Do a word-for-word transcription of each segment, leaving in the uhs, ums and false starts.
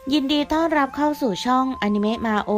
ยินดีต้อนรับเข้าสู่ช่องอนิเมะมาโอ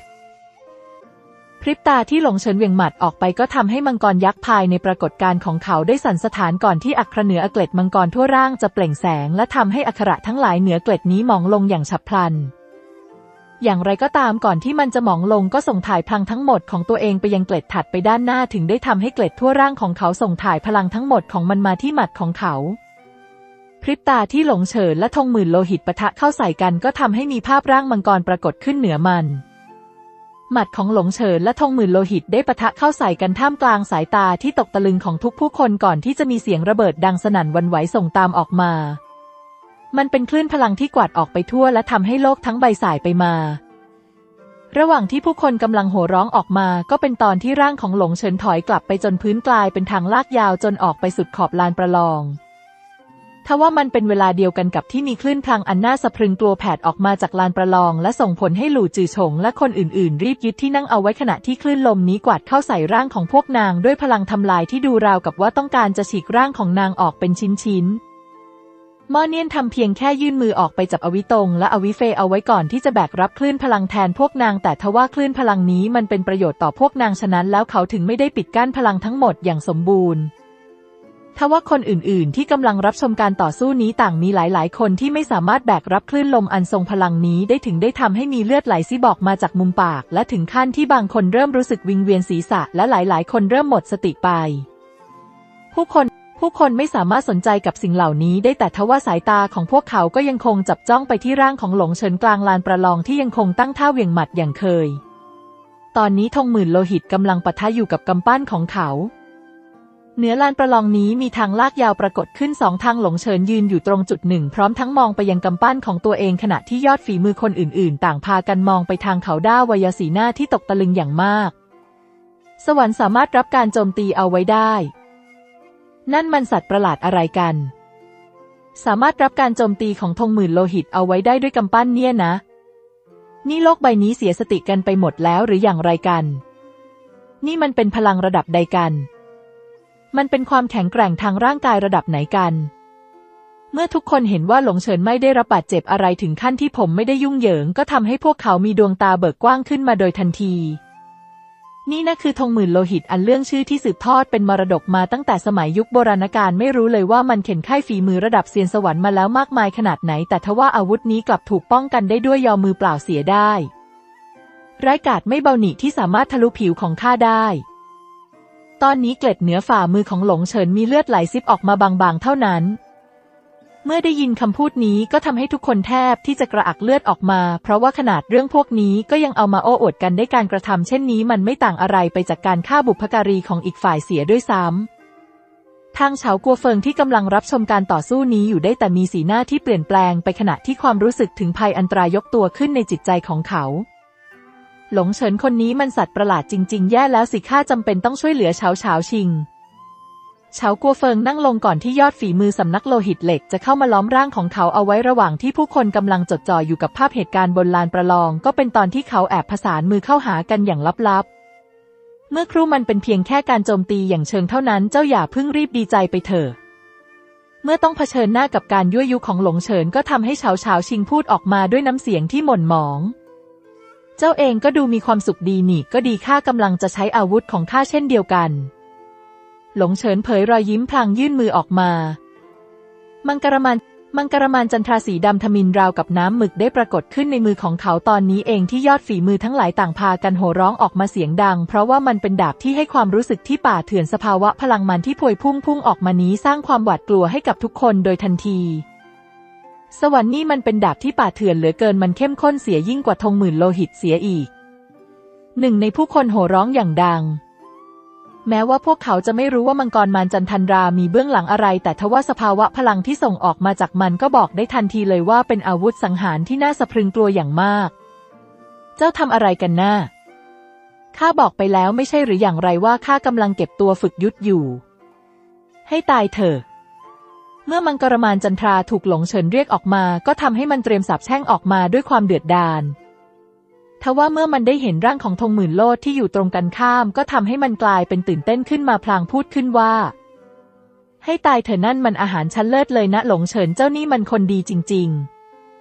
พริบตาที่หลงเฉินเหวี่ยงหมัดออกไปก็ทำให้มังกรยักษ์ภายในปรากฏการณ์ของเขาได้สั่นสะท้านก่อนที่อัครเหนือเกล็ดมังกรทั่วร่างจะเปล่งแสงและทำให้อักขระทั้งหลายเหนือเกล็ดนี้หมองลงอย่างฉับพลันอย่างไรก็ตามก่อนที่มันจะหมองลงก็ส่งถ่ายพลังทั้งหมดของตัวเองไปยังเกล็ดถัดไปด้านหน้าถึงได้ทำให้เกล็ดทั่วร่างของเขาส่งถ่ายพลังทั้งหมดของมันมาที่หมัดของเขาพริบตาที่หลงเฉินและธงหมื่นโลหิตปะทะเข้าใส่กันก็ทำให้มีภาพร่างมังกรปรากฏขึ้นเหนือมันหมัดของหลงเฉินและธงหมื่นโลหิตได้ปะทะเข้าใส่กันท่ามกลางสายตาที่ตกตะลึงของทุกผู้คนก่อนที่จะมีเสียงระเบิดดังสนั่นหวั่นไหวส่งตามออกมามันเป็นคลื่นพลังที่กวาดออกไปทั่วและทำให้โลกทั้งใบสายไปมาระหว่างที่ผู้คนกำลังโห่ร้องออกมาก็เป็นตอนที่ร่างของหลงเฉินถอยกลับไปจนพื้นกลายเป็นทางลากยาวจนออกไปสุดขอบลานประลองทว่ามันเป็นเวลาเดียวกันกับที่มีคลื่นพลังอันน่าสะพรึงกลัวแผดออกมาจากลานประลองและส่งผลให้หลู่จือฉงและคนอื่นๆรีบยึดที่นั่งเอาไว้ขณะที่คลื่นลมนี้กวาดเข้าใส่ร่างของพวกนางด้วยพลังทำลายที่ดูราวกับว่าต้องการจะฉีกร่างของนางออกเป็นชิ้นๆม่อเนียนทำเพียงแค่ยื่นมือออกไปจับอวิตงและอวิเฟยเอาไว้ก่อนที่จะแบกรับคลื่นพลังแทนพวกนางแต่ทว่าคลื่นพลังนี้มันเป็นประโยชน์ต่อพวกนางฉะนั้นแล้วเขาถึงไม่ได้ปิดกั้นพลังทั้งหมดอย่างสมบูรณ์ทว่าคนอื่นๆที่กำลังรับชมการต่อสู้นี้ต่างมีหลายๆคนที่ไม่สามารถแบกรับคลื่นลมอันทรงพลังนี้ได้ถึงได้ทำให้มีเลือดไหลซิบออกมาจากมุมปากและถึงขั้นที่บางคนเริ่มรู้สึกวิงเวียนศีรษะและหลายๆคนเริ่มหมดสติไปผู้คนผู้คนไม่สามารถสนใจกับสิ่งเหล่านี้ได้แต่ทว่าสายตาของพวกเขาก็ยังคงจับจ้องไปที่ร่างของหลงเฉินกลางลานประลองที่ยังคงตั้งท่าเหวี่ยงหมัดอย่างเคยตอนนี้ธงหมื่นโลหิตกำลังปะทะอยู่กับกำปั้นของเขาเหนือลานประลองนี้มีทางลากยาวปรากฏขึ้นสองทางหลงเฉินยืนอยู่ตรงจุดหนึ่งพร้อมทั้งมองไปยังกำปั้นของตัวเองขณะที่ยอดฝีมือคนอื่นๆต่างพากันมองไปทางเขาด้าวายสีหน้าที่ตกตะลึงอย่างมากสวรรค์สามารถรับการโจมตีเอาไว้ได้นั่นมันสัตว์ประหลาดอะไรกันสามารถรับการโจมตีของธงหมื่นโลหิตเอาไว้ได้ด้วยกำปั้นเนี่ยนะนี่โลกใบนี้เสียสติกันไปหมดแล้วหรืออย่างไรกันนี่มันเป็นพลังระดับใดกันมันเป็นความแข็งแกร่งทางร่างกายระดับไหนกันเมื่อทุกคนเห็นว่าหลงเฉินไม่ได้รับบาดเจ็บอะไรถึงขั้นที่ผมไม่ได้ยุ่งเหยิงก็ทำให้พวกเขามีดวงตาเบิกกว้างขึ้นมาโดยทันทีนี่นะคือธงหมื่นโลหิตอันเรื่องชื่อที่สืบทอดเป็นมรดกมาตั้งแต่สมัยยุคโบราณกาลไม่รู้เลยว่ามันเข็นค่ายฝีมือระดับเซียนสวรรค์มาแล้วมากมายขนาดไหนแต่ทว่าอาวุธนี้กลับถูกป้องกันได้ด้วยยอมือเปล่าเสียได้ร้ายกาจไม่เบาหนิที่สามารถทะลุผิวของข้าได้ตอนนี้เกล็ดเหนือฝ่ามือของหลงเฉินมีเลือดไหลซิบออกมาบางๆเท่านั้นเมื่อได้ยินคำพูดนี้ก็ทำให้ทุกคนแทบที่จะกระอักเลือดออกมาเพราะว่าขนาดเรื่องพวกนี้ก็ยังเอามาโอ้อวดกันได้การกระทำเช่นนี้มันไม่ต่างอะไรไปจากการฆ่าบุพการีของอีกฝ่ายเสียด้วยซ้ำทางเฉากัวเฟิงที่กำลังรับชมการต่อสู้นี้อยู่ได้แต่มีสีหน้าที่เปลี่ยนแปลงไปขณะที่ความรู้สึกถึงภัยอันตรายยกตัวขึ้นในจิตใจของเขาหลงเฉินคนนี้มันสัตว์ประหลาดจริงๆแย่แล้วสิข้าจำเป็นต้องช่วยเหลือเฉาเฉาชิงเฉากัวเฟิงนั่งลงก่อนที่ยอดฝีมือสำนักโลหิตเหล็กจะเข้ามาล้อมร่างของเขาเอาไว้ระหว่างที่ผู้คนกำลังจดจ่ออยู่กับภาพเหตุการณ์บนลานประลองก็เป็นตอนที่เขาแอบผสานมือเข้าหากันอย่างลับๆเมื่อครู่มันเป็นเพียงแค่การโจมตีอย่างเชิงเท่านั้นเจ้าอย่าเพิ่งรีบดีใจไปเถอะเมื่อต้องเผชิญหน้ากับการยั่วยุของหลงเฉินก็ทำให้เฉาเฉาชิงพูดออกมาด้วยน้ำเสียงที่หม่นหมองเจ้าเองก็ดูมีความสุขดีนี่ก็ดีข้ากำลังจะใช้อาวุธของข้าเช่นเดียวกันหลงเฉินเผยรอยยิ้มพลางยื่นมือออกมามังกรมานมังกรมานจันทราสีดำทมิฬราวกับน้ำหมึกได้ปรากฏขึ้นในมือของเขาตอนนี้เองที่ยอดฝีมือทั้งหลายต่างพากันโห่ร้องออกมาเสียงดังเพราะว่ามันเป็นดาบที่ให้ความรู้สึกที่ป่าเถื่อนสภาวะพลังมันที่พวยพุ่งพุ่งออกมานี้สร้างความหวาดกลัวให้กับทุกคนโดยทันทีสวรรค์นี่มันเป็นดาบที่ป่าเถื่อนเหลือเกินมันเข้มข้นเสียยิ่งกว่าธงหมื่นโลหิตเสียอีกหนึ่งในผู้คนโห่ร้องอย่างดังแม้ว่าพวกเขาจะไม่รู้ว่ามังกรมารจันทันรามีเบื้องหลังอะไรแต่ทว่าสภาวะพลังที่ส่งออกมาจากมันก็บอกได้ทันทีเลยว่าเป็นอาวุธสังหารที่น่าสะพรึงกลัวอย่างมากเจ้าทำอะไรกันน่ะข้าบอกไปแล้วไม่ใช่หรืออย่างไรว่าข้ากำลังเก็บตัวฝึกยุทธอยู่ให้ตายเถอะเมื่อมังกรมารจันทราถูกหลงเฉินเรียกออกมาก็ทำให้มันเตรียมสาปแช่งออกมาด้วยความเดือดดาลทว่าเมื่อมันได้เห็นร่างของธงหมื่นโลดที่อยู่ตรงกันข้ามก็ทำให้มันกลายเป็นตื่นเต้นขึ้นมาพลางพูดขึ้นว่าให้ตายเถอะนั่นมันอาหารชั้นเลิศเลยนะหลงเฉินเจ้านี่มันคนดีจริงๆ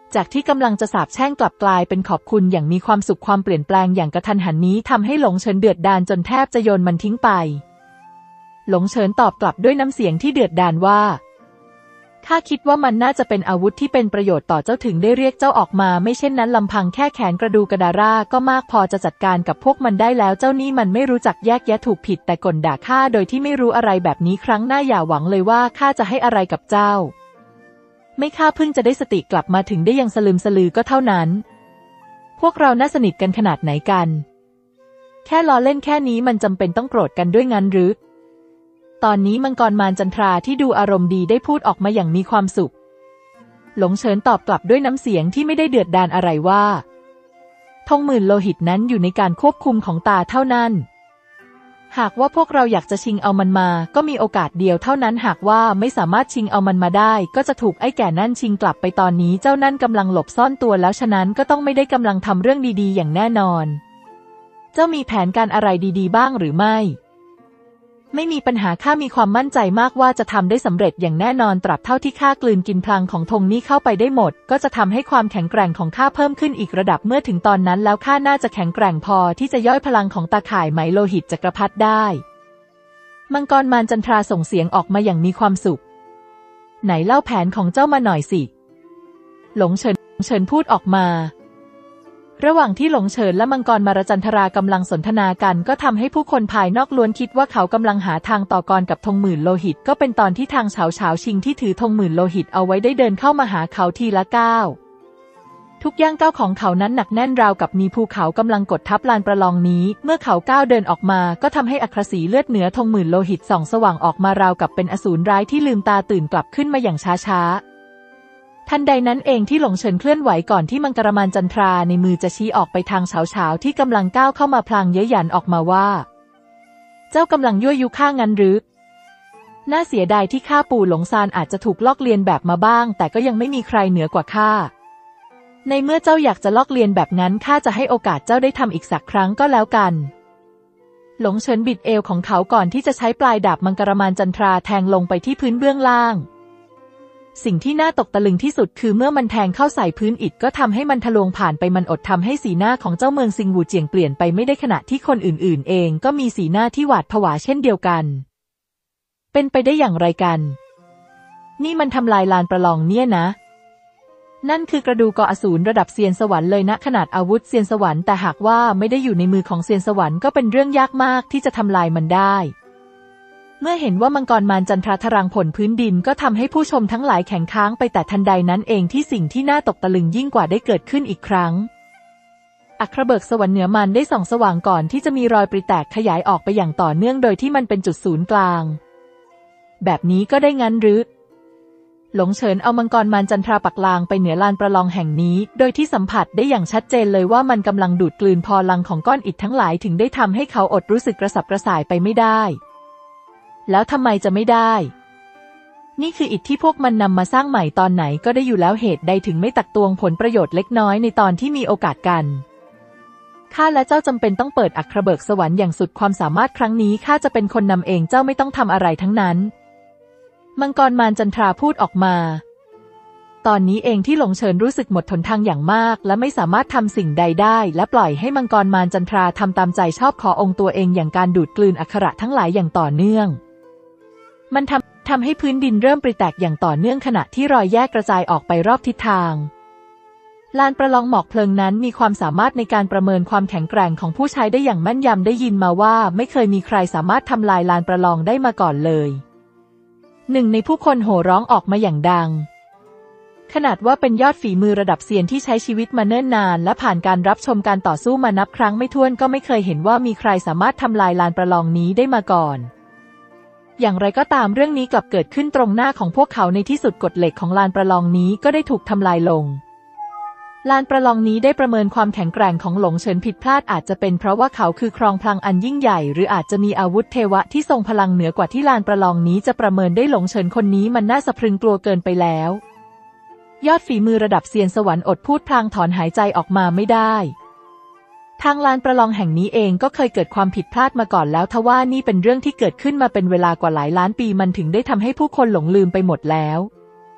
จากที่กำลังจะสาปแช่งกลับกลายเป็นขอบคุณอย่างมีความสุขความเปลี่ยนแปลงอย่างกระทันหันนี้ทำให้หลงเฉินเดือดดาลจนแทบจะโยนมันทิ้งไปหลงเฉินตอบกลับด้วยน้ำเสียงที่เดือดดาลว่าข้าคิดว่ามันน่าจะเป็นอาวุธที่เป็นประโยชน์ต่อเจ้าถึงได้เรียกเจ้าออกมาไม่เช่นนั้นลำพังแค่แขนกระดูกระดาร่าก็มากพอจะจัดการกับพวกมันได้แล้วเจ้านี่มันไม่รู้จักแยกแยะถูกผิดแต่ก่นด่าข้าโดยที่ไม่รู้อะไรแบบนี้ครั้งหน้าอย่าหวังเลยว่าข้าจะให้อะไรกับเจ้าไม่ข้าเพิ่งจะได้สติกลับมาถึงได้ยังสลืมสลือก็เท่านั้นพวกเราน่าสนิทกันขนาดไหนกันแค่ล้อเล่นแค่นี้มันจำเป็นต้องโกรธกันด้วยงั้นหรือตอนนี้มังกรมารจันทราที่ดูอารมณ์ดีได้พูดออกมาอย่างมีความสุขหลงเฉินตอบกลับด้วยน้ำเสียงที่ไม่ได้เดือดดาลอะไรว่าธงหมื่นโลหิตนั้นอยู่ในการควบคุมของตาเท่านั้นหากว่าพวกเราอยากจะชิงเอามันมาก็มีโอกาสเดียวเท่านั้นหากว่าไม่สามารถชิงเอามันมาได้ก็จะถูกไอ้แก่นั่นชิงกลับไปตอนนี้เจ้านั่นกำลังหลบซ่อนตัวแล้วฉะนั้นก็ต้องไม่ได้กำลังทำเรื่องดีๆอย่างแน่นอนเจ้ามีแผนการอะไรดีๆบ้างหรือไม่ไม่มีปัญหาข้ามีความมั่นใจมากว่าจะทำได้สำเร็จอย่างแน่นอนตราบเท่าที่ข้ากลืนกินพลังของธงนี้เข้าไปได้หมดก็จะทำให้ความแข็งแกร่งของข้าเพิ่มขึ้นอีกระดับเมื่อถึงตอนนั้นแล้วข้าน่าจะแข็งแกร่งพอที่จะย่อยพลังของตาข่ายไหมโลหิตจักรพรรดิได้มังกรมารจันทราส่งเสียงออกมาอย่างมีความสุขไหนเล่าแผนของเจ้ามาหน่อยสิหลงเฉินเฉินพูดออกมาระหว่างที่หลงเฉินและมังกรมารจันทรากำลังสนทนากันก็ทำให้ผู้คนภายนอกล้วนคิดว่าเขากำลังหาทางต่อกรกับธงหมื่นโลหิตก็เป็นตอนที่ทางเฉาเฉาชิงที่ถือธงหมื่นโลหิตเอาไว้ได้เดินเข้ามาหาเขาทีละก้าวทุกย่างก้าวของเขานั้นหนักแน่นราวกับมีภูเขากำลังกดทับลานประลองนี้เมื่อเขาก้าวเดินออกมาก็ทำให้อัครศรีเลือดเหนือธงหมื่นโลหิตส่องสว่างออกมาราวกับเป็นอสูรร้ายที่ลืมตาตื่นกลับขึ้นมาอย่างช้าๆทันใดนั้นเองที่หลงเฉินเคลื่อนไหวก่อนที่มังกรมารจันทราในมือจะชี้ออกไปทางเฉาเฉาที่กำลังก้าวเข้ามาพลางเย้ยหยันออกมาว่าเจ้ากำลังยั่วยุข้างั้นหรือน่าเสียดายที่ข้าปู่หลงซานอาจจะถูกลอกเลียนแบบมาบ้างแต่ก็ยังไม่มีใครเหนือกว่าข้าในเมื่อเจ้าอยากจะลอกเลียนแบบนั้นข้าจะให้โอกาสเจ้าได้ทำอีกสักครั้งก็แล้วกันหลงเฉินบิดเอวของเขาก่อนที่จะใช้ปลายดาบมังกรมารจันทราแทงลงไปที่พื้นเบื้องล่างสิ่งที่น่าตกตะลึงที่สุดคือเมื่อมันแทงเข้าใส่พื้นอิฐก็ทำให้มันทะลวงผ่านไปมันอดทำให้สีหน้าของเจ้าเมืองซิงวูเจียงเปลี่ยนไปไม่ได้ขณะที่คนอื่นๆเองก็มีสีหน้าที่หวาดผวาเช่นเดียวกันเป็นไปได้อย่างไรกันนี่มันทำลายลานประลองเนี่ยนะนั่นคือกระดูกอสูรระดับเซียนสวรรค์เลยนะขนาดอาวุธเซียนสวรรค์แต่หากว่าไม่ได้อยู่ในมือของเซียนสวรรค์ก็เป็นเรื่องยากมากที่จะทำลายมันได้เมื่อเห็นว่ามังกรมารจันทราทรังผลพื้นดินก็ทำให้ผู้ชมทั้งหลายแข็งค้างไปแต่ทันใดนั้นเองที่สิ่งที่น่าตกตะลึงยิ่งกว่าได้เกิดขึ้นอีกครั้งอัครเบิกสวรรค์เหนือมันได้ส่องสว่างก่อนที่จะมีรอยปริแตกขยายออกไปอย่างต่อเนื่องโดยที่มันเป็นจุดศูนย์กลางแบบนี้ก็ได้งั้นหรือหลงเฉินเอามังกรมารจันทราปักลางไปเหนือลานประลองแห่งนี้โดยที่สัมผัสได้อย่างชัดเจนเลยว่ามันกำลังดูดกลืนพลังของก้อนอิฐทั้งหลายถึงได้ทำให้เขาอดรู้สึกกระสับกระส่ายไปไม่ได้แล้วทำไมจะไม่ได้นี่คืออิฐที่พวกมันนำมาสร้างใหม่ตอนไหนก็ได้อยู่แล้วเหตุใดถึงไม่ตักตวงผลประโยชน์เล็กน้อยในตอนที่มีโอกาสกันข้าและเจ้าจำเป็นต้องเปิดอัครเบิกสวรรค์อย่างสุดความสามารถครั้งนี้ข้าจะเป็นคนนำเองเจ้าไม่ต้องทำอะไรทั้งนั้นมังกรมารจันทราพูดออกมาตอนนี้เองที่หลงเฉินรู้สึกหมดหนทางอย่างมากและไม่สามารถทำสิ่งใดได้และปล่อยให้มังกรมารจันทราทำตามใจชอบขอองค์ตัวเองอย่างการดูดกลืนอักขระทั้งหลายอย่างต่อเนื่องมันทำทำให้พื้นดินเริ่มปริแตกอย่างต่อเนื่องขณะที่รอยแยกกระจายออกไปรอบทิศทางลานประลองหมอกเพลิงนั้นมีความสามารถในการประเมินความแข็งแกร่งของผู้ใช้ได้อย่างแม่นยำได้ยินมาว่าไม่เคยมีใครสามารถทำลายลานประลองได้มาก่อนเลยหนึ่งในผู้คนโห่ร้องออกมาอย่างดังขนาดว่าเป็นยอดฝีมือระดับเซียนที่ใช้ชีวิตมาเนิ่นนานและผ่านการรับชมการต่อสู้มานับครั้งไม่ถ้วนก็ไม่เคยเห็นว่ามีใครสามารถทำลายลานประลองนี้ได้มาก่อนอย่างไรก็ตามเรื่องนี้กลับเกิดขึ้นตรงหน้าของพวกเขาในที่สุดกฎเหล็กของลานประลองนี้ก็ได้ถูกทำลายลงลานประลองนี้ได้ประเมินความแข็งแกร่งของหลงเฉินผิดพลาดอาจจะเป็นเพราะว่าเขาคือครองพลังอันยิ่งใหญ่หรืออาจจะมีอาวุธเทวะที่ทรงพลังเหนือกว่าที่ลานประลองนี้จะประเมินได้หลงเฉินคนนี้มันน่าสะพรึงกลัวเกินไปแล้วยอดฝีมือระดับเซียนสวรรค์อดพูดพลางถอนหายใจออกมาไม่ได้ทางลานประลองแห่งนี้เองก็เคยเกิดความผิดพลาดมาก่อนแล้วทว่านี่เป็นเรื่องที่เกิดขึ้นมาเป็นเวลากว่าหลายล้านปีมันถึงได้ทำให้ผู้คนหลงลืมไปหมดแล้ว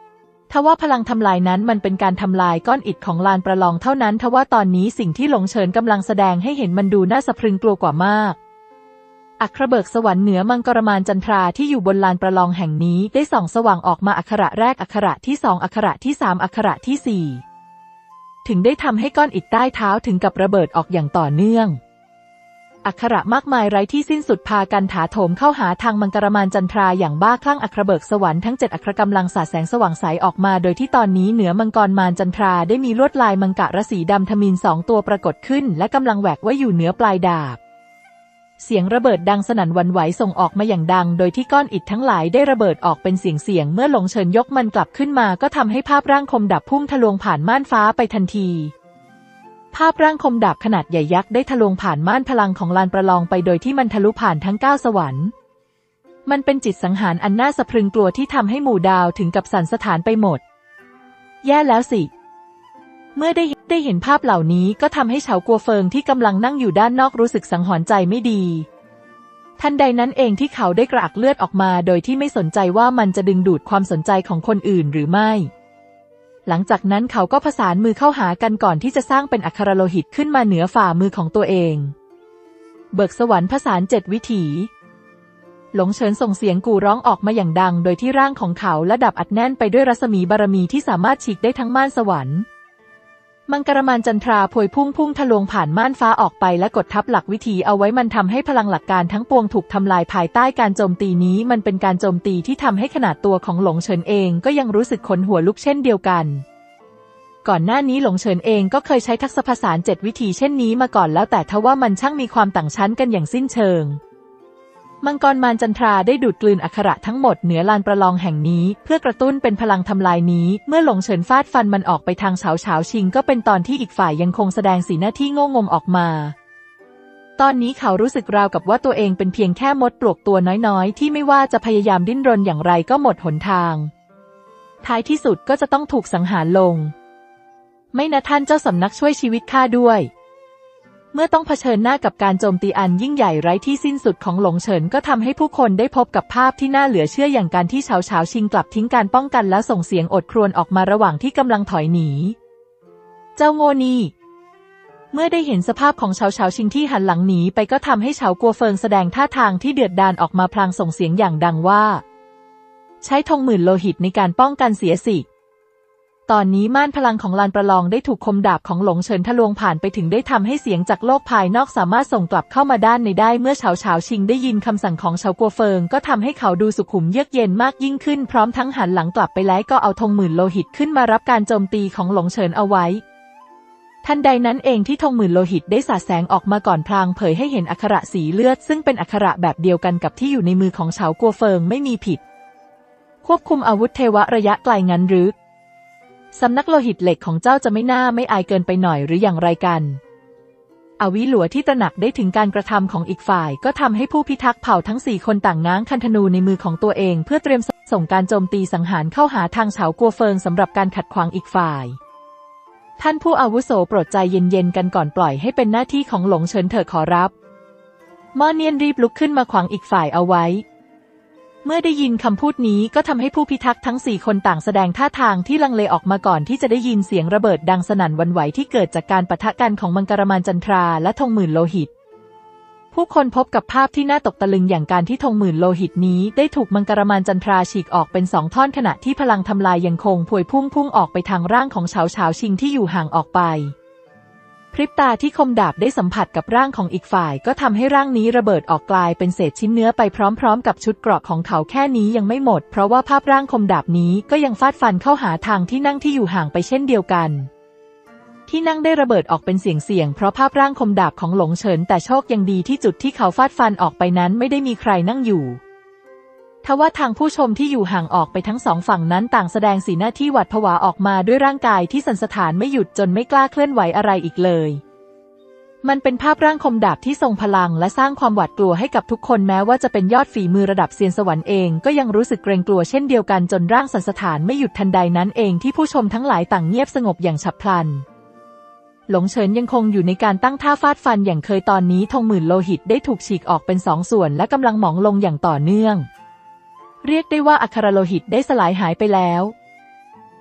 ทว่าพลังทำลายนั้นมันเป็นการทำลายก้อนอิฐของลานประลองเท่านั้นทว่าตอนนี้สิ่งที่หลงเฉินกำลังแสดงให้เห็นมันดูน่าสะพรึงกลัวกว่ามากอัครเบิกสวรรค์เหนือมังกรมารจันทราที่อยู่บนลานประลองแห่งนี้ได้ส่องสว่างออกมาอักขระแรกอักขระที่สองอักขระที่สามอักขระที่สี่ถึงได้ทำให้ก้อนอิฐใต้เท้าถึงกับระเบิดออกอย่างต่อเนื่องอักขระมากมายไร้ที่สิ้นสุดพากันถาโถมเข้าหาทางมังกรมารจันทราอย่างบ้าคลั่งอัครเบิกสวรรค์ทั้งเจ็ดอัครกำลังสาดแสงสว่างใสออกมาโดยที่ตอนนี้เหนือมังกรมารจันทราได้มีลวดลายมังกรสีดำทมิฬสองตัวปรากฏขึ้นและกำลังแหวกไว้อยู่เหนือปลายดาบเสียงระเบิดดังสนั่นหวั่นไหวส่งออกมาอย่างดังโดยที่ก้อนอิฐทั้งหลายได้ระเบิดออกเป็นเสียงๆเมื่อหลงเฉินยกมันกลับขึ้นมาก็ทำให้ภาพร่างคมดาบพุ่งทะลวงผ่านม่านฟ้าไปทันทีภาพร่างคมดาบขนาดใหญ่ยักษ์ได้ทะลวงผ่านม่านพลังของลานประลองไปโดยที่มันทะลุผ่านทั้งเก้าสวรรค์มันเป็นจิตสังหารอันน่าสะพรึงกลัวที่ทำให้หมู่ดาวถึงกับสั่นสะท้านไปหมดแย่แล้วสิเมื่อได้ได้เห็นภาพเหล่านี้ก็ทำให้เฉากัวเฟิงที่กำลังนั่งอยู่ด้านนอกรู้สึกสังหรณ์ใจไม่ดีทันใดนั้นเองที่เขาได้กระอักเลือดออกมาโดยที่ไม่สนใจว่ามันจะดึงดูดความสนใจของคนอื่นหรือไม่หลังจากนั้นเขาก็ผสานมือเข้าหากันก่อนที่จะสร้างเป็นอัครโลหิตขึ้นมาเหนือฝ่ามือของตัวเองเบิกสวรรค์ผสานเจ็ดวิถีหลงเฉินส่งเสียงกู่ร้องออกมาอย่างดังโดยที่ร่างของเขาและดับอัดแน่นไปด้วยรัศมีบารมีที่สามารถฉีกได้ทั้งม่านสวรรค์มังกรมารจันทราพวยพุ่งพุ่งทะลวงผ่านม่านฟ้าออกไปและกดทับหลักวิถีเอาไว้มันทำให้พลังหลักการทั้งปวงถูกทำลายภายใต้การโจมตีนี้มันเป็นการโจมตีที่ทำให้ขนาดตัวของหลงเฉินเองก็ยังรู้สึกขนหัวลุกเช่นเดียวกันก่อนหน้านี้หลงเฉินเองก็เคยใช้ทักษะผสานเจ็ดวิธีเช่นนี้มาก่อนแล้วแต่ทว่ามันช่างมีความต่างชั้นกันอย่างสิ้นเชิงมังกรมารจันทราได้ดูดกลืนอักขระทั้งหมดเหนือลานประลองแห่งนี้เพื่อกระตุ้นเป็นพลังทำลายนี้เมื่อหลงเฉินฟาดฟันมันออกไปทางเฉาเฉาชิงก็เป็นตอนที่อีกฝ่ายยังคงแสดงสีหน้าที่โง่งมออกมาตอนนี้เขารู้สึกราวกับว่าตัวเองเป็นเพียงแค่มดปลวกตัวน้อยๆที่ไม่ว่าจะพยายามดิ้นรนอย่างไรก็หมดหนทางท้ายที่สุดก็จะต้องถูกสังหารลงไม่นะท่านเจ้าสำนักช่วยชีวิตข้าด้วยเมื่อต้องเผชิญหน้ากับการโจมตีอันยิ่งใหญ่ไร้ที่สิ้นสุดของหลงเฉินก็ทำให้ผู้คนได้พบกับภาพที่น่าเหลือเชื่ออย่างการที่เฉาเฉาชิงกลับทิ้งการป้องกันแล้วส่งเสียงโอดครวญออกมาระหว่างที่กำลังถอยหนีเจ้าโง่นี่เมื่อได้เห็นสภาพของเฉาเฉาชิงที่หันหลังหนีไปก็ทำให้เฉากัวเฟิงแสดงท่าทางที่เดือดดาลออกมาพลางส่งเสียงอย่างดังว่าใช้ธงหมื่นโลหิตในการป้องกันเสียสิตอนนี้ม่านพลังของลานประลองได้ถูกคมดาบของหลงเฉินทะลวงผ่านไปถึงได้ทำให้เสียงจากโลกภายนอกสามารถส่งกลับเข้ามาด้านในได้เมื่อเฉาเฉาชิงได้ยินคำสั่งของเฉากัวเฟิงก็ทำให้เขาดูสุขุมเยือกเย็นมากยิ่งขึ้นพร้อมทั้งหันหลังกลับไปแล้วก็เอาธงหมื่นโลหิตขึ้นมารับการโจมตีของหลงเฉินเอาไว้ทันใดนั้นเองที่ธงหมื่นโลหิตได้สาดแสงออกมาก่อนพลางเผยให้เห็นอักขระสีเลือดซึ่งเป็นอักขระแบบเดียวกันกับที่อยู่ในมือของเฉากัวเฟิงไม่มีผิดควบคุมอาวุธเทวะระยะไกลงั้นหรือสำนักโลหิตเหล็กของเจ้าจะไม่น่าไม่อายเกินไปหน่อยหรืออย่างไรกันอวิหลัวที่ตระหนักได้ถึงการกระทำของอีกฝ่ายก็ทำให้ผู้พิทักษ์เผ่าทั้งสี่คนต่างง้างคันธนูในมือของตัวเองเพื่อเตรียมส่งการโจมตีสังหารเข้าหาทางเฉากัวเฟิงสำหรับการขัดขวางอีกฝ่ายท่านผู้อาวุโสโปรดใจเย็นๆกันก่อนปล่อยให้เป็นหน้าที่ของหลงเฉินเถอะขอรับม่อเนียนรีบลุกขึ้นมาขวางอีกฝ่ายเอาไว้เมื่อได้ยินคำพูดนี้ก็ทำให้ผู้พิทักษ์ทั้งสี่คนต่างแสดงท่าทางที่ลังเลออกมาก่อนที่จะได้ยินเสียงระเบิดดังสนั่นหวั่นไหวที่เกิดจากการปะทะกันของมังกรมารจันทราและธงหมื่นโลหิตผู้คนพบกับภาพที่น่าตกตะลึงอย่างการที่ธงหมื่นโลหิตนี้ได้ถูกมังกรมารจันทราฉีกออกเป็นสองท่อนขณะที่พลังทำลายยังคงพวยพุ่งพุ่งออกไปทางร่างของเฉาเฉาชิงที่อยู่ห่างออกไปพริบตาที่คมดาบได้สัมผัสกับร่างของอีกฝ่ายก็ทำให้ร่างนี้ระเบิดออกกลายเป็นเศษชิ้นเนื้อไปพร้อมๆกับชุดเกราะของเขาแค่นี้ยังไม่หมดเพราะว่าภาพร่างคมดาบนี้ก็ยังฟาดฟันเข้าหาทางที่นั่งที่อยู่ห่างไปเช่นเดียวกันที่นั่งได้ระเบิดออกเป็นเสียงๆเพราะภาพร่างคมดาบของหลงเฉินแต่โชคยังดีที่จุดที่เขาฟาดฟันออกไปนั้นไม่ได้มีใครนั่งอยู่ทว่าทางผู้ชมที่อยู่ห่างออกไปทั้งสองฝั่งนั้นต่างแสดงสีหน้าที่หวาดผวาออกมาด้วยร่างกายที่สั่นสะท้านไม่หยุดจนไม่กล้าเคลื่อนไหวอะไรอีกเลยมันเป็นภาพร่างคมดาบที่ทรงพลังและสร้างความหวาดกลัวให้กับทุกคนแม้ว่าจะเป็นยอดฝีมือระดับเซียนสวรรค์เองก็ยังรู้สึกเกรงกลัวเช่นเดียวกันจนร่างสั่นสะท้านไม่หยุดทันใดนั้นเองที่ผู้ชมทั้งหลายต่างเงียบสงบอย่างฉับพลันหลงเฉินยังคงอยู่ในการตั้งท่าฟาดฟันอย่างเคยตอนนี้ธงหมื่นโลหิตได้ถูกฉีกออกเป็นสองส่วนและกำลังหมองลงอย่างต่อเนื่องเรียกได้ว่าอัครโลหิตได้สลายหายไปแล้ว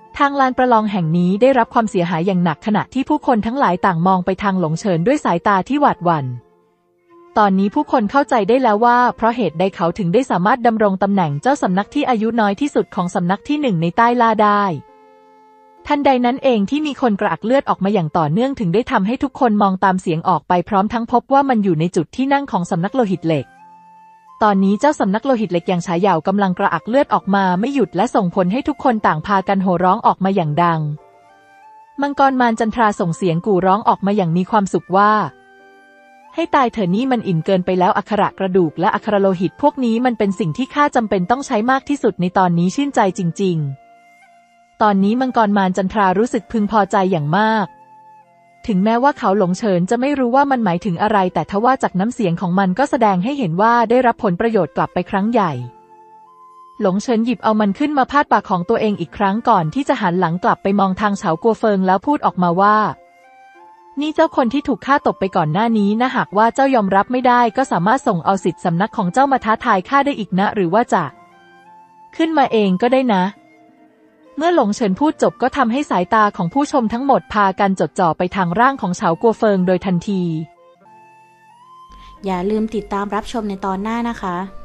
ทางลานประลองแห่งนี้ได้รับความเสียหายอย่างหนักขณะที่ผู้คนทั้งหลายต่างมองไปทางหลงเฉินด้วยสายตาที่หวาดหวั่นตอนนี้ผู้คนเข้าใจได้แล้วว่าเพราะเหตุใดเขาถึงได้สามารถดำรงตำแหน่งเจ้าสำนักที่อายุน้อยที่สุดของสำนักที่หนึ่งในใต้ล่าได้ทันใดนั้นเองที่มีคนกระอักเลือดออกมาอย่างต่อเนื่องถึงได้ทำให้ทุกคนมองตามเสียงออกไปพร้อมทั้งพบว่ามันอยู่ในจุดที่นั่งของสำนักโลหิตเหล็กตอนนี้เจ้าสำนักโลหิตเหล็กอย่างฉายาวกำลังกระอักเลือดออกมาไม่หยุดและส่งผลให้ทุกคนต่างพากันโห่ร้องออกมาอย่างดังมังกรมารจันทราส่งเสียงกู่ร้องออกมาอย่างมีความสุขว่าให้ตายเถอะนี่มันอิ่มเกินไปแล้วอักขระกระดูกและอักขระโลหิตพวกนี้มันเป็นสิ่งที่ข้าจำเป็นต้องใช้มากที่สุดในตอนนี้ชื่นใจจริงๆตอนนี้มังกรมารจันทรารู้สึกพึงพอใจอย่างมากถึงแม้ว่าเขาหลงเฉินจะไม่รู้ว่ามันหมายถึงอะไรแต่ทว่าจากน้ำเสียงของมันก็แสดงให้เห็นว่าได้รับผลประโยชน์กลับไปครั้งใหญ่หลงเฉินหยิบเอามันขึ้นมาพาดปากของตัวเองอีกครั้งก่อนที่จะหันหลังกลับไปมองทางเฉากัวเฟิงแล้วพูดออกมาว่านี่เจ้าคนที่ถูกฆ่าตกไปก่อนหน้านี้นะหากว่าเจ้ายอมรับไม่ได้ก็สามารถส่งเอาสิทธิสำนักของเจ้ามาท้าทายข้าได้อีกนะหรือว่าจะขึ้นมาเองก็ได้นะเมื่อหลงเฉินพูดจบก็ทำให้สายตาของผู้ชมทั้งหมดพากันจดจ่อไปทางร่างของเฉากัวเฟิงโดยทันทีอย่าลืมติดตามรับชมในตอนหน้านะคะ